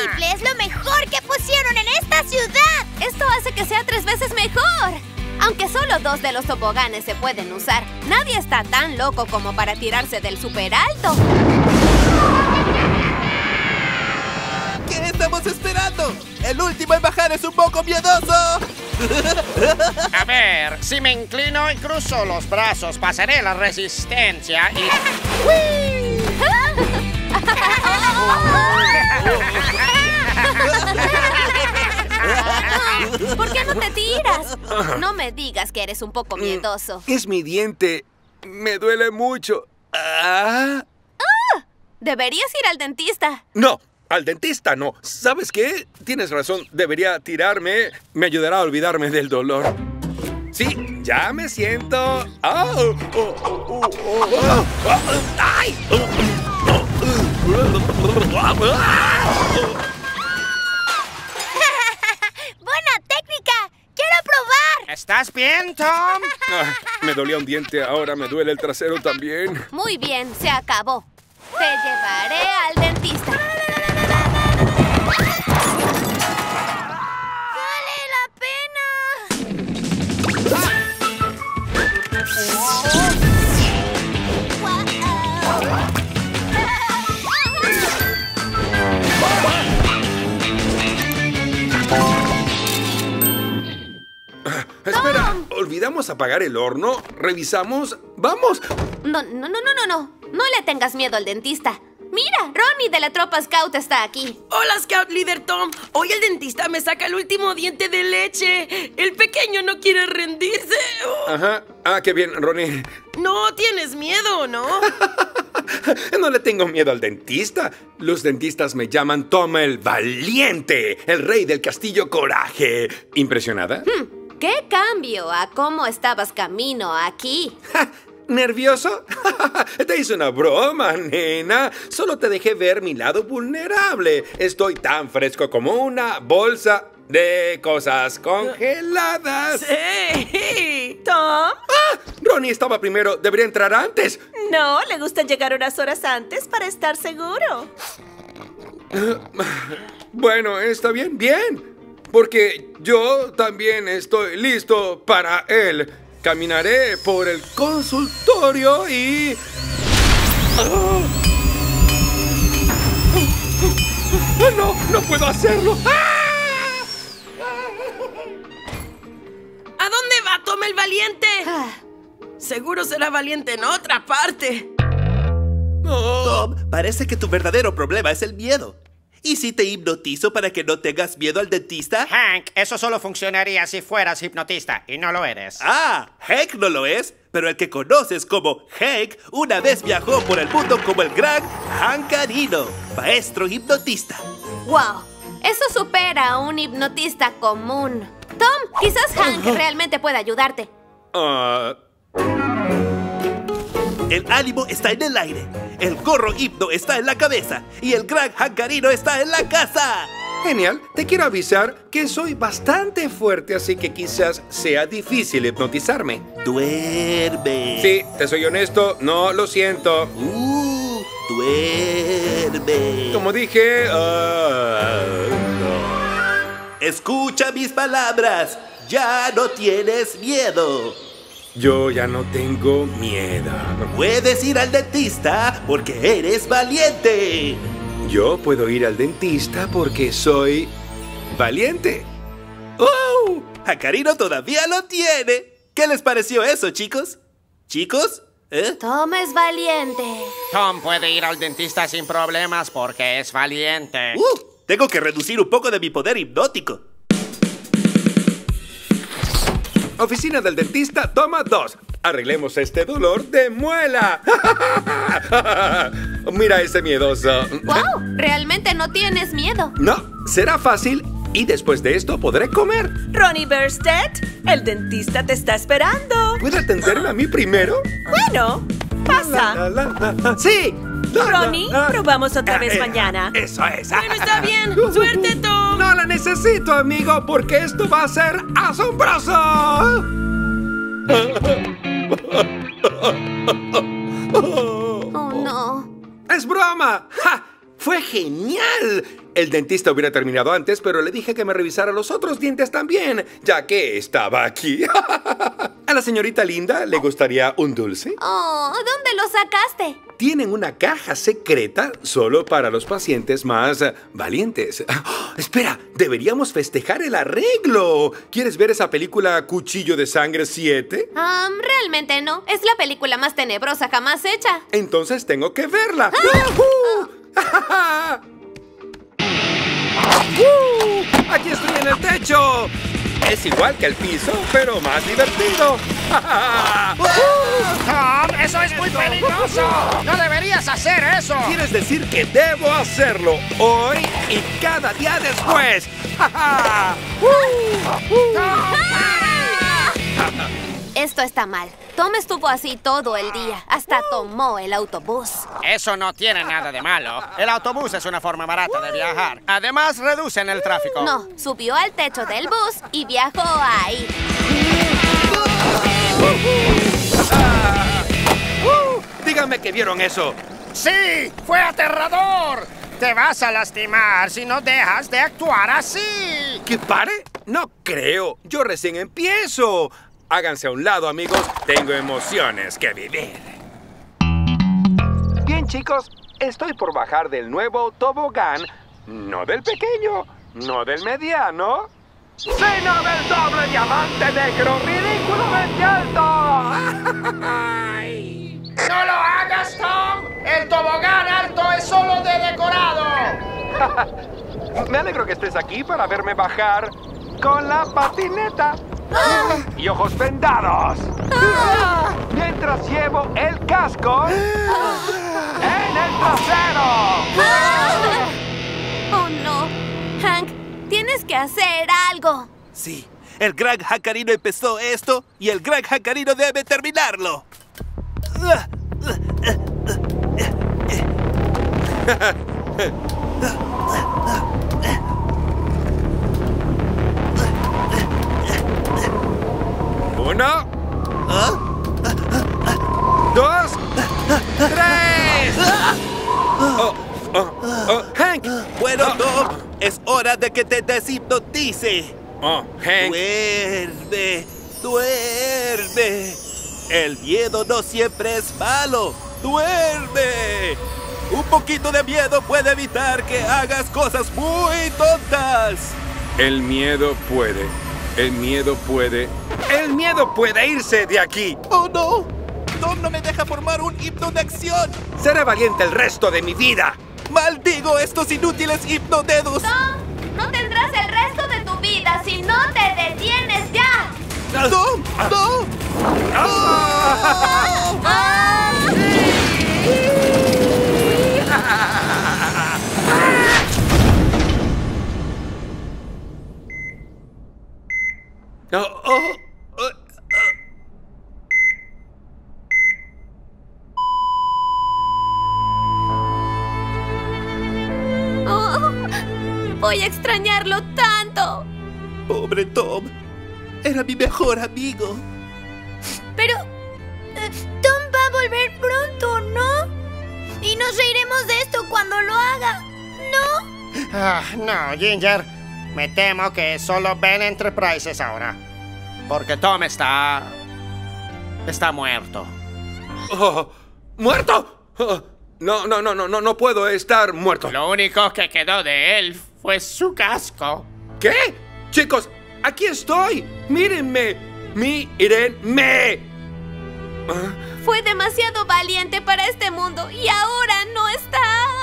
rifle es lo mejor que pusieron en esta ciudad. Esto hace que sea 3 veces mejor. Aunque solo 2 de los toboganes se pueden usar, nadie está tan loco como para tirarse del súper alto. ¿Qué estamos esperando? ¡El último en bajar es un poco miedoso! A ver, si me inclino y cruzo los brazos, pasaré la resistencia y... ¿Por qué no te tiras? No me digas que eres un poco miedoso. Es mi diente. Me duele mucho. Deberías ir al dentista. No, al dentista no. ¿Sabes qué? Tienes razón. Debería tirarme. Me ayudará a olvidarme del dolor. Sí, ya me siento. ¡Ay! ¡Buena técnica! ¡Quiero probar! ¿Estás bien, Tom? Me dolía un diente, ahora me duele el trasero también. Muy bien, se acabó. Te llevaré al dentista. ¡Vale la pena! Espera, ¿olvidamos apagar el horno? ¿Revisamos? ¡Vamos! No. No le tengas miedo al dentista. Mira, Ronnie de la tropa Scout está aquí. Hola, Scout Líder Tom. Hoy el dentista me saca el último diente de leche. El pequeño no quiere rendirse. Ajá. Ah, qué bien, Ronnie. No tienes miedo, ¿no? No le tengo miedo al dentista. Los dentistas me llaman Tom el Valiente, el rey del castillo Coraje. ¿Impresionada? ¿Qué cambio a cómo estabas camino aquí? ¿Nervioso? Te hice una broma, nena. Solo te dejé ver mi lado vulnerable. Estoy tan fresco como una bolsa de cosas congeladas. ¡Sí! ¿Tom? ¡Ah! Ronnie estaba primero. Debería entrar antes. No, le gusta llegar unas horas antes para estar seguro. Bueno, está bien, bien. Porque yo también estoy listo para él. Caminaré por el consultorio y... ¡No puedo hacerlo! ¿A dónde va Tom el Valiente? Seguro será valiente en otra parte. Tom, parece que tu verdadero problema es el miedo. ¿Y si te hipnotizo para que no tengas miedo al dentista? Hank, eso solo funcionaría si fueras hipnotista, y no lo eres. Ah, Hank no lo es, pero el que conoces como Hank una vez viajó por el mundo como el gran Hank Arino, maestro hipnotista. ¡Wow! Eso supera a un hipnotista común. Tom, quizás Hank realmente pueda ayudarte. El ánimo está en el aire, el gorro hipno está en la cabeza y el gran Hank Arino está en la casa. Genial. Te quiero avisar que soy bastante fuerte, así que quizás sea difícil hipnotizarme. Duerme. Sí, te soy honesto, no lo siento. Duerme. Como dije... Escucha mis palabras, ya no tienes miedo. Yo ya no tengo miedo. Puedes ir al dentista porque eres valiente. Yo puedo ir al dentista porque soy valiente. ¡Oh! Hank Arino todavía lo tiene. ¿Qué les pareció eso, chicos? ¿Chicos? Tom es valiente. Tom puede ir al dentista sin problemas porque es valiente. Tengo que reducir un poco de mi poder hipnótico. Oficina del dentista, toma 2. Arreglemos este dolor de muela. Mira ese miedoso. ¡Wow! Realmente no tienes miedo. No, será fácil y después de esto podré comer. Ronnie Burstead, el dentista te está esperando. ¿Puede atenderme a mí primero? Bueno, pasa. ¡Sí! Ronnie, probamos otra vez mañana. Eso es. Bueno, está bien. ¡Suerte, Tom! No la necesito, amigo, porque esto va a ser asombroso. Oh, no. ¡Es broma! ¡Ja! ¡Fue genial! El dentista hubiera terminado antes, pero le dije que me revisara los otros dientes también, ya que estaba aquí. ¿A la señorita Linda le gustaría un dulce? Oh, ¿dónde lo sacaste? Tienen una caja secreta solo para los pacientes más valientes. Espera, deberíamos festejar el arreglo. ¿Quieres ver esa película Cuchillo de Sangre 7? Realmente no. Es la película más tenebrosa jamás hecha. Entonces tengo que verla. ¡Aquí estoy en el techo! Es igual que el piso, pero más divertido. Tom, eso es muy peligroso. No deberías hacer eso. ¿Quieres decir que debo hacerlo hoy y cada día después? Esto está mal. Tom estuvo así todo el día. Hasta tomó el autobús. Eso no tiene nada de malo. El autobús es una forma barata de viajar. Además, reducen el tráfico. No, subió al techo del bus y viajó ahí. Díganme que vieron eso. ¡Sí! ¡Fue aterrador! Te vas a lastimar si no dejas de actuar así. ¿Que pare? No creo. Yo recién empiezo. Háganse a un lado, amigos. Tengo emociones que vivir. Bien, chicos. Estoy por bajar del nuevo tobogán. No del pequeño. No del mediano. ¡Sino del doble diamante negro ridículamente alto! ¡No lo hagas, Tom! ¡El tobogán alto es solo de decorado! Me alegro que estés aquí para verme bajar con la patineta. Y ojos vendados. Mientras llevo el casco en el trasero. ¡Oh, no! Hank, tienes que hacer algo. Sí, el gran Hankarino empezó esto y el gran Hankarino debe terminarlo. Uno. 2, 3. Hank. Bueno, Tom, es hora de que te deshipnotice. Hank. Duerme, duerme. El miedo no siempre es malo. Duerme. Un poquito de miedo puede evitar que hagas cosas muy tontas. El miedo puede. El miedo puede. ¡El miedo puede irse de aquí! ¡Oh, no! Tom no me deja formar un himno de acción. Seré valiente el resto de mi vida. ¡Maldigo estos inútiles hipnodedos! Tom, no tendrás el resto de tu vida si no te detienes ya. ¡Tom! ¡No! Voy a extrañarlo tanto. Pobre Tom. Era mi mejor amigo. Pero Tom va a volver pronto, ¿no? Y nos reiremos de esto cuando lo haga, ¿no? No, Ginger. Me temo que es solo Ben Enterprises ahora. Porque Tom está muerto. ¿Muerto? No puedo estar muerto. Lo único que quedó de él fue su casco. ¿Qué? Chicos, aquí estoy. Mírenme. Mírenme. Fue demasiado valiente para este mundo y ahora no está.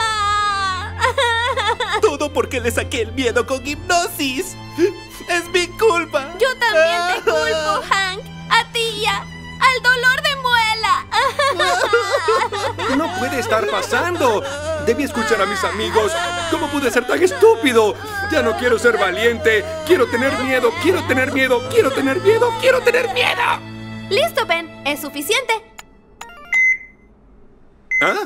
Todo porque le saqué el miedo con hipnosis. Es mi culpa. Yo también te culpo, Hank. A ti y al dolor de muela. No puede estar pasando. Debí escuchar a mis amigos. ¿Cómo pude ser tan estúpido? Ya no quiero ser valiente. Quiero tener miedo. Quiero tener miedo. Quiero tener miedo. Quiero tener miedo. Listo, Ben. Es suficiente. ¿Ah?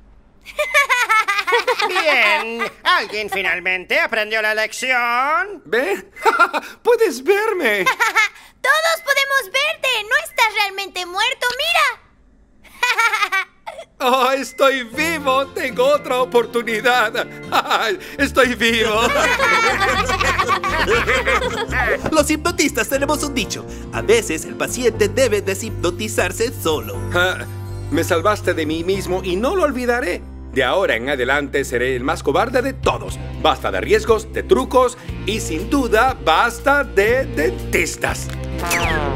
Bien. ¿Alguien finalmente aprendió la lección? ¿Ve? ¡Puedes verme! Todos podemos verte. No estás realmente muerto, mira. ¡Oh, estoy vivo! ¡Tengo otra oportunidad! ¡Estoy vivo! Los hipnotistas tenemos un dicho. A veces el paciente debe deshipnotizarse solo. Me salvaste de mí mismo y no lo olvidaré. De ahora en adelante seré el más cobarde de todos. Basta de riesgos, de trucos y sin duda basta de dentistas.